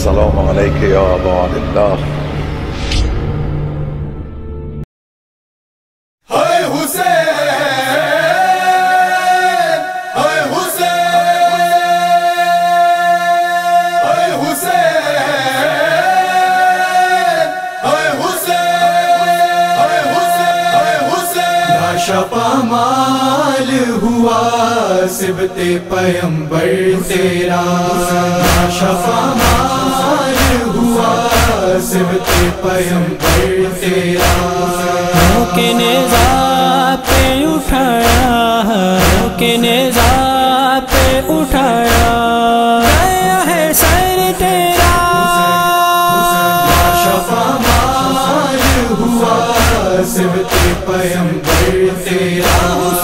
السلام عليك يا أبا عبد الله. پامال ہوا سبت پیمبر تیرا، شفامال ہوا سبت پیمبر تیرا، کے نیزہ پہ اٹھایا، کے نیزہ پہ اٹھایا گیا ہے سر تیرا، شفامال ہوا سبت پیمبر تیرا،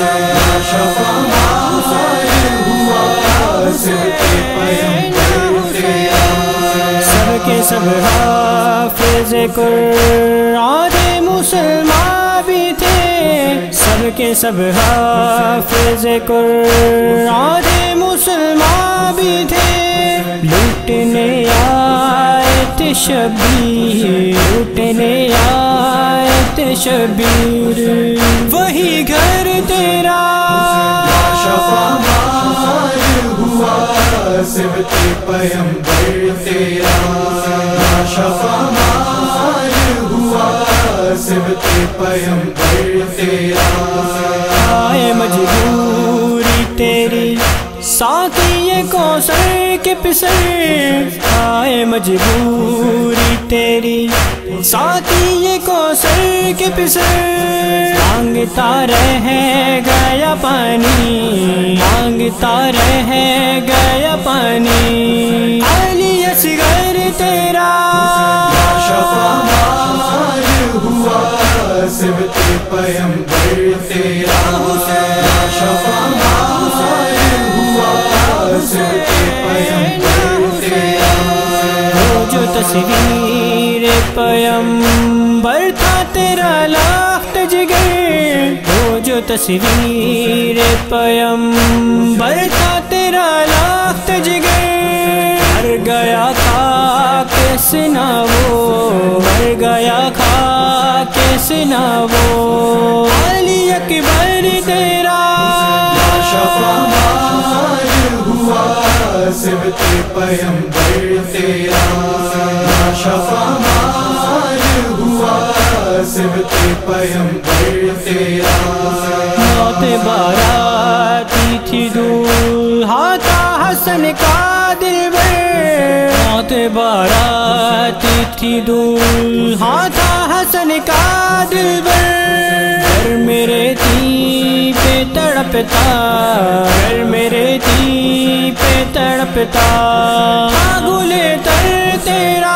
شفامال ہوا سبت پیمبر تیرا، سب کے سب حافظ قرآن مسلمان بھی تھے، سب کے سب حافظ قرآن مسلمان بھی تھے، لوٹنے آئے تھے شبیر، لوٹنے آئے تھے شبیر، وہی گھر تیرا، شفامال ہوا سبت پیمبر تیرا، شفامال ہوا سبت پیمبر تیرا، آئے مجبوری تیری ساقی کوثر کے پسر، آئے مجبوری تیری ساقی کوثر کے پسر، مانگتا رہ گیا پانی، مانگتا رہ گیا پانی، علی اصغر تیرا، شفامال ہوا سبت پیمبر تیرا، شفامال ہوا سبت پیمبر تیرا، وہ جو تصویر پیمبر تھا تیرا لاکھ جگر، وہ جو تصویر پیمبر تھا تیرا لاکھ جگر، مر گیا کھا کے سنا وہ، مر گیا کھا کے سنا وہ، علی اکبر تیرا، شفامال ہوا سبت پیمبر تیرا، شفامال ہوا سبت پیمبر تیرا، موت باراتی تھی دولہا تھا حسن کا دلبر، موت باراتی تھی دولہا تھا حسن کا دلبر، گر میرے تین پہ تڑپتا، گر میرے تین پہ تڑپتا، گل تر تیرا،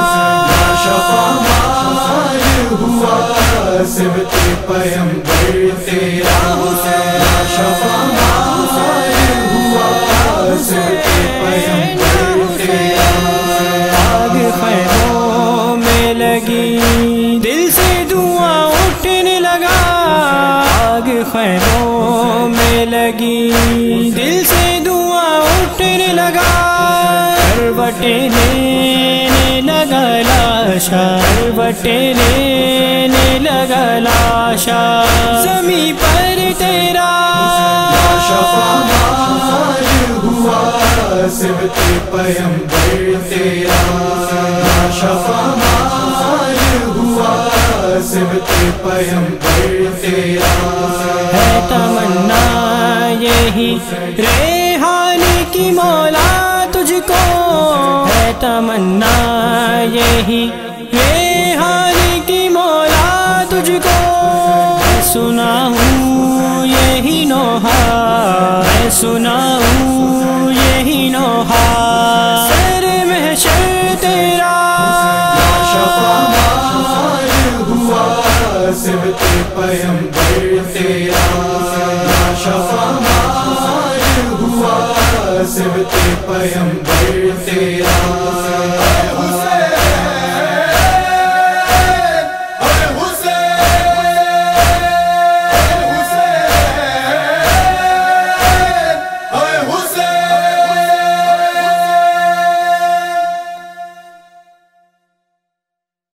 شفامال ہوا سبت پیمبر تیرا، شفامال ہوا سبت پیمبر تیرا، آگ خیموں میں لگی دل سے دعا اٹھنے لگا، آگ خیموں میں لگی دل سے دعا اٹھنے لگا، کروٹیں لینے لگا لاشا، کروٹیں لینے لگا لاشا، زمیں پر تیرا، شفامال ہوا سبت پیمبر تیرا، شفامال ہوا سبت پیمبر تیرا، ہے تمنا یہی ریحان کی مولا تجھ کو، ہے تمنا یہی ریحان کی مولا تجھ کو، میں سنا ہوں یہی نوحہ، میں سنا